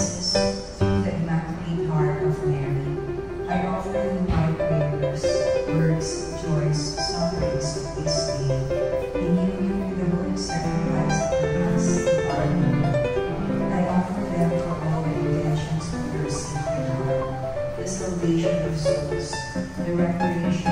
praises to the Immaculate Heart of Mary. I offer you my prayers, words, joys, sufferings of this day, in union with the holy sacrifice of the Mass and Pardon. I offer them for all the intentions of your Sacred Heart, the salvation of souls, the reparation